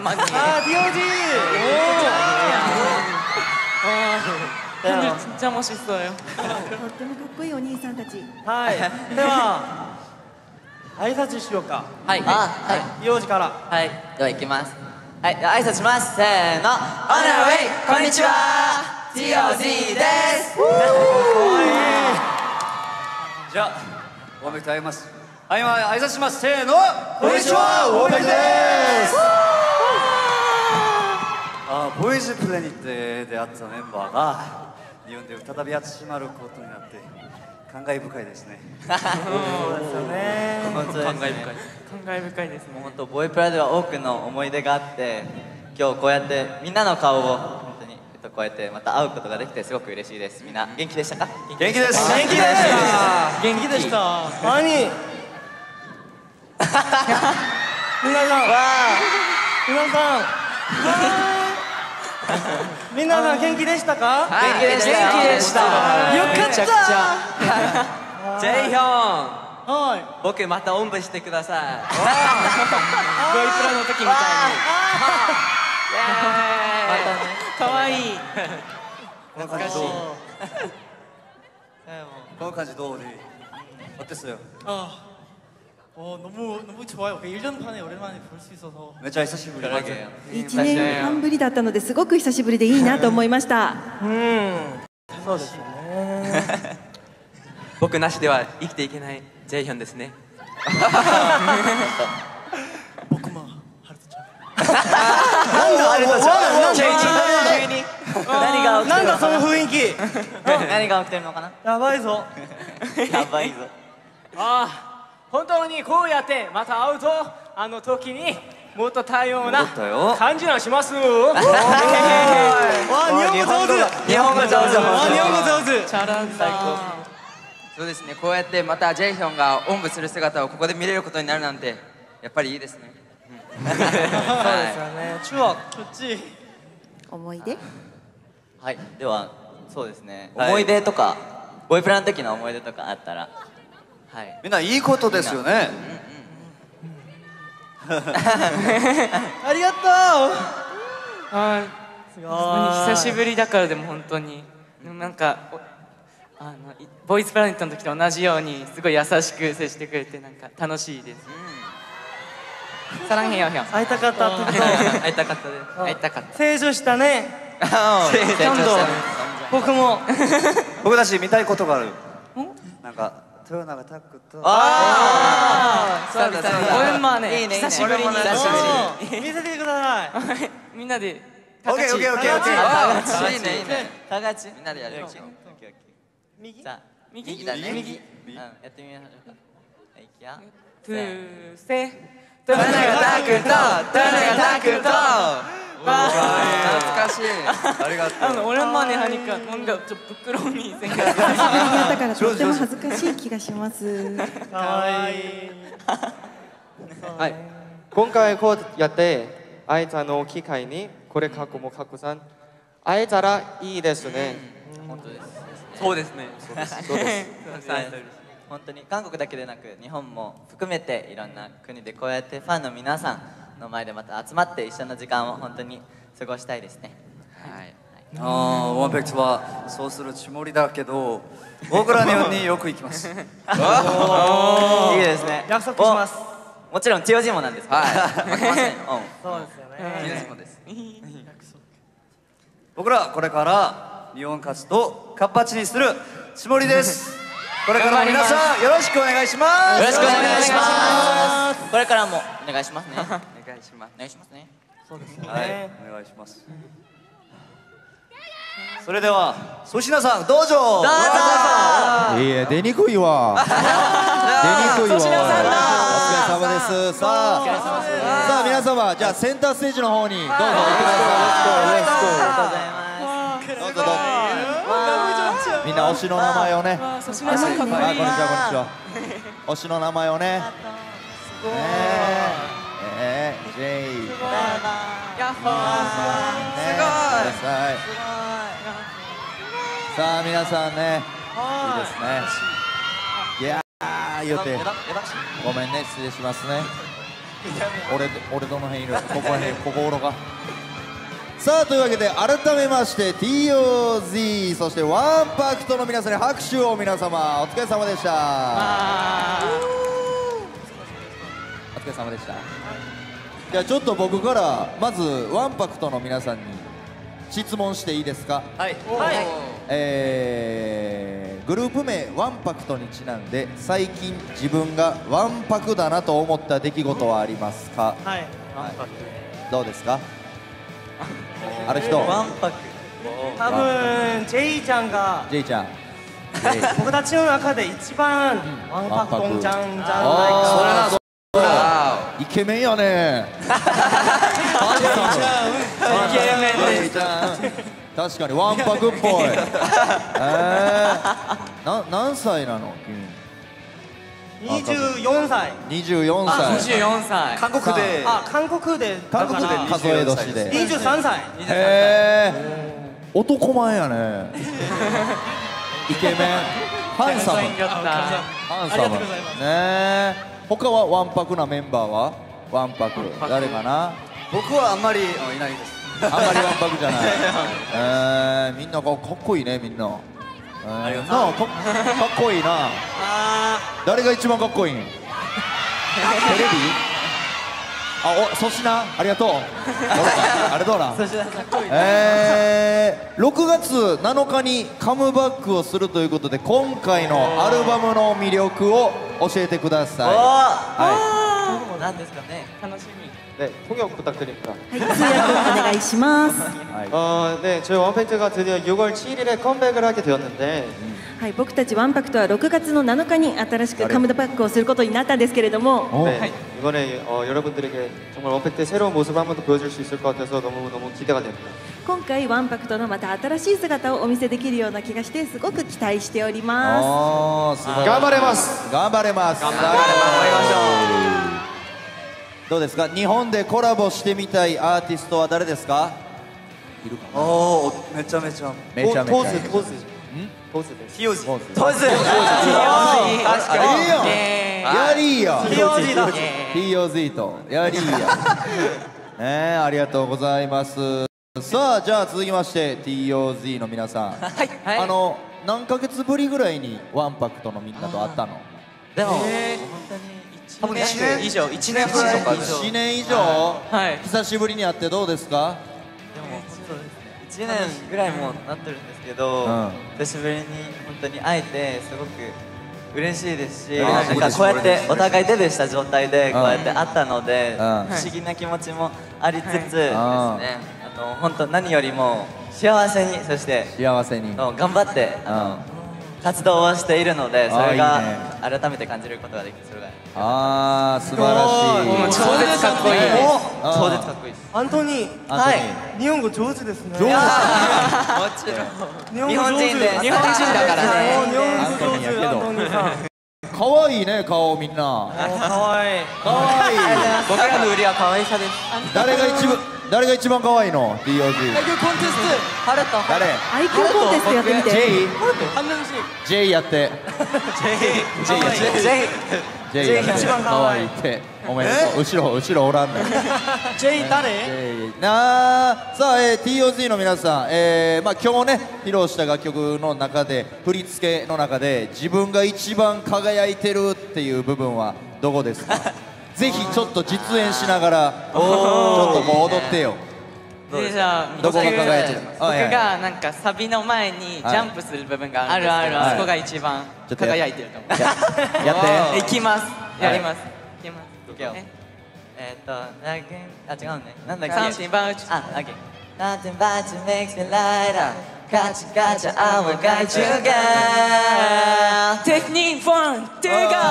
ファンに。 DOG! 오늘 진짜 멋있어요. とってもかっこいいお兄さんたち。 はい。では、挨拶しようか。 はい。 DOG から。 はい。では行きます。はい。では挨拶します。せーの。On our way! こんにちは !TOG です。 じゃあ、ウォーベクと会います。はい、今挨拶します。せーの。 こんにちは、ウォーベクです。 ボーイズプラネットで出会ったメンバーが日本で再び集まることになって感慨深いですね。 そうですよね。 本当ですね。 感慨深いですね。 本当ボーイプラでは多くの思い出があって、今日こうやってみんなの顔を本当にこうやってまた会うことができてすごく嬉しいです。みんな元気でしたか？ 元気です。 元気でした。元気でした。何？皆さん元気でしたか？ 元気でした。 元気でした。 よかった。 ジェイヒョン、 はい。 僕またおんぶしてください。ボイプラの時みたいに。かわいい。 この感じどう？この感じどう？어땠어요？ 너무 좋아요. 1년 반에 오랜만에 볼 수 있어서. めっちゃ久しぶり。 1年半ぶりだったのですごく久しぶりでいいなと思いました。 そうですね。 僕なしでは生きていけないジェイヒョンですね。 僕もハルトちゃん。なんだその雰囲気。 何が起きてるのかな？ やばいぞ。 やばいぞ。 本当にこうやってまた会うとあの時にもっと多様な感じがします。 日本語上手。 日本語上手。 日本語上手。 チャラン最高。 そうですね。こうやってまたジェイヒョンがおんぶする姿をここで見れることになるなんてやっぱりいいですね。 そうですよね。中国。 思い出？ はい。ではそうですね。思い出とかボーイプラの時の思い出とかあったら。はい、 みんないいことですよね。 ありがとう。 はい。すごい久しぶりだからでも本当になんかボーイズプラネットの時と同じようにすごい優しく接してくれてなんか楽しいです。サランヘヨヒョン。 会いたかった。 会いたかったです。会いたかった。 成長したね。ちゃんと僕も僕たち見たいことがある。なんか。豊永タックと。 そうだそうだ。5年前ね。久しぶりに。 見せてください。 みんなで。 オッケーオッケーオッケー。 いいねいいね。 たがち。 みんなでやるよ。 右。 右だね。右。やってみましょうか。いきや。 プーセ。 豊永タックと豊永タックと。懐かしい。 ありがとう。 오랜만에하니까 뭔가 좀 부끄러움이 생겨요. だからとっても恥ずかしい気がします。 かわいい。 はい。今回こうやって会えたの機会にこれ過去も拡散会えたらいいですね。 本当です。 そうですね。 そうです。 本当に韓国だけでなく日本も含めていろんな国でこうやってファンの皆さんの前でまた集まって一緒の時間を本当に過ごしたいですね。 はい。 ウォンペクトはそうするつもりだけど僕ら日本によく行きます。いいですね。 約束します。 もちろん TOG もなんですけど。 はい。 そうですよね。 そうです。 僕らこれから日本活動活発にするつもりです。これからも皆さんよろしくお願いします。 よろしくお願いします。これからもお願いしますね。 お願いします。 お願いしますね。 そうですね。 はい、お願いします。それでは粗品さんどうぞ。 いや出にくいわ。出にくいわ。お疲れ様です。さあ皆様じゃあセンターステージの方にどうぞ行ってください。どうぞどうぞ。みんな推しの名前をね。こんにちはこんにちは。推しの名前をね。ジェイ。 ヤッホー。 すごい。さあ皆さんね、いいですね。いやー言うてごめんね、失礼しますね。 俺どの辺いるここおろか。さあというわけで改めまして TOZ そしてワンパクトの皆さんに拍手を。皆様お疲れ様でした。お疲れ様でした。じゃあちょっと僕からまずワンパクトの皆さんに質問していいですか。 はい。 グループ名ワンパクトにちなんで最近自分がワンパクだなと思った出来事はありますか。 はい。ワンパク。 どうですか。ある人。 ワンパク。 多分ジェイちゃんがジェイちゃん。 僕たちの中で一番ワンパクトンちゃんじゃないか。 イケメンやね。イケメンです。確かにワンパクっぽい。何歳なの君。 24歳。 24歳。 24歳。 韓国で数え年で。 23歳。 へえ。男前やね。イケメン。ハンサム。ねえ。他はワンパクなメンバーは。ワンパク誰かな。 僕はあんまりいないです。 あんまりワンパクじゃない。みんなかっこいいねみんな。かっこいいな。誰が一番かっこいいん。テレビ。粗品ありがとう。あれどうな。6月7日にカムバックをするということで今回のアルバムの魅力を教えてください。 何ですかね。 楽しみ。 네, 통역 부탁드립니다. 네, 저희 원팩트가 드디어 6월 7일에 컴백을 하게 되었는데 はい、僕たちワンパクトは6月の7日に新しくカムバックをすることになったんですけれども、 네, 이번에 여러분들에게 정말 원팩트의 새로운 모습을 한 번 더 보여줄 수 있을 것 같아서 너무너무 기대가 됩니다. 今回ワンパクトのまた新しい姿をお見せできるような気がしてすごく期待しております。 頑張れます。頑張れます。どうですか。日本でコラボしてみたいアーティストは誰ですか。いるかな。 めちゃめちゃトーズです。 確かにいいよ。やりーよ。TOZ とやりーや。ありがとうございます。さあじゃあ続きまして TOZ の皆さん、何ヶ月ぶりぐらいにワンパクトのみんなと会ったの。 でも本当に1年以上。1年以上。久しぶりに会ってどうですか。でもそうですね、1年ぐらいもなってるんですけど、久しぶりに本当に会えてすごく嬉しいですし、なんかこうやってお互いデビューした状態でこうやって会ったので不思議な気持ちもありつつですね、本当何よりも幸せに、そして頑張って活動をしているので、それが改めて感じることができる。それが素晴らしい。 超絶かっこいい。 超絶かっこいいです。 アントニー、日本語上手ですね。もちろん。日本人だからね。日本語上手、アントニーさん。 可愛いね、顔みんな。 可愛い。 僕らの売りは可愛さです。 誰が一番可愛いの TOZ。 アイコンテスト。ハルト。 誰。 アイコンコンテストやってみて。 J やって。J 一番可愛いって。お前後ろおらんね。 J 誰？ さあ TOZ の皆さん、今日ね披露した楽曲の中で振り付けの中で自分が一番輝いてるっていう部分はどこですか。ぜひちょっと実演しながらちょっともう踊ってよ。 じゃあどこが輝いてる。 僕がなんかサビの前にジャンプする部分があるんですけど、そこが一番輝いてると思う。 やって。 いきます。やります。いきます。 違うね。なんだっけ。 Something about you. Nothing but you makes me light up. Gotcha, gotcha, I will guide you, girl. Technique 1, 2, go.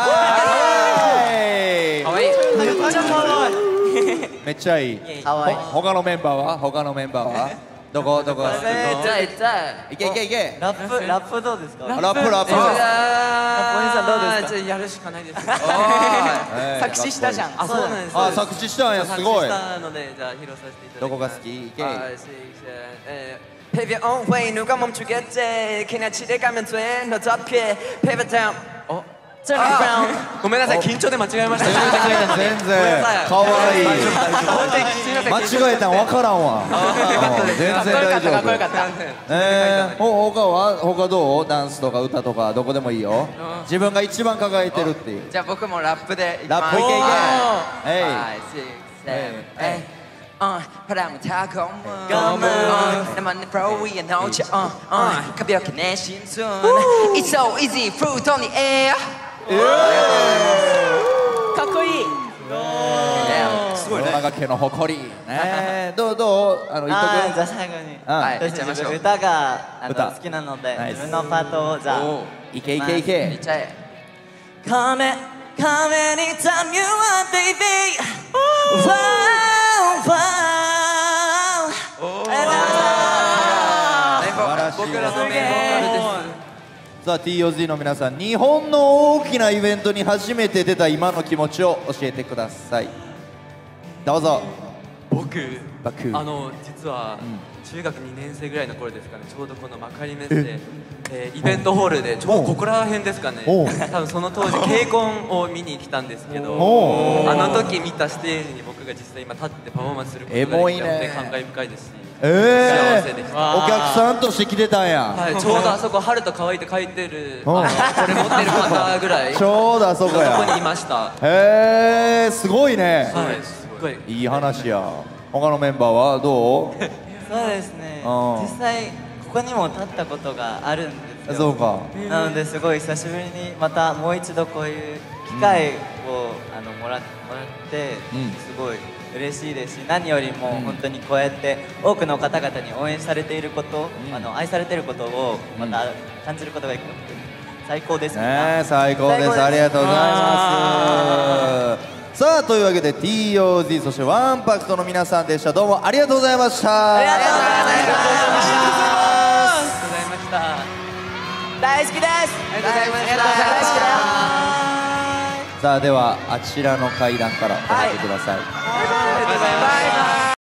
めっちゃいい。他のメンバーはどこ。いけ。 ラップどうですか。 ラップ。 お兄さんどうですか。 やるしかないです。作詞したじゃん。 そうなんです。 作詞したんや、すごい。 作詞したのでじゃあ披露させていただきます。 どこが好き。いけ。 Pave your own way 누가 멈추겠지 그냥 지뢰가면 돼 너 덮게 Pave it down ごめんなさい、緊張で間違えました。 全然かわいい。間違えたん分からんわ。全然大丈夫。他どう？ダンスとか歌とかどこでもいいよ。自分が一番輝いてるっていう。 じゃあ僕もラップでいきます。 ラップいけいけ。 ほらもたこむ生のプロウィーのうち壁を記念しんすん It's so easy フルートにエアかっこいい。 すごいね。長家の誇り。どう？ じゃあ最後に。私歌が好きなので自分のパートをじゃあ。 いけいけいけ。 Come in, anytime you want, baby. Wow, wow. 僕らのメンバーです。 さあ TOZ の皆さん、日本の大きなイベントに初めて出た今の気持ちを教えてください。どうぞ。 僕実は中学2年生ぐらいの頃ですかね、ちょうどこの幕張メッセイベントホールでちょうどここら辺ですかね、多分その当時ケイコンを見に来たんですけど、あの時見たステージに僕が実際今立ってパフォーマンスすることができたので感慨深いですし、幸せでした。 お客さんとして来てたんや。 はい、ちょうどあそこ春と乾いて書いてるこれ持ってる方ぐらいちょうどあそこや。 そこにいました。 へえ、すごいね。 はい、すごいいい話や。他のメンバーはどう？ そうですね、実際ここにも立ったことがあるんですよ。 そうか。 なのですごい久しぶりにまたもう一度こういう機会をもらってすごい嬉しいですし、何よりも本当にこうやって多くの方々に応援されていること、愛されていることをまた感じることができて最高ですね。 最高です。ありがとうございます。さあというわけで TOZ そしてワンパクトの皆さんでした。どうもありがとうございました。 ありがとうございました。大好きです。 ありがとうございました。 さあではあちらの階段からお掛けください。 バイバイ。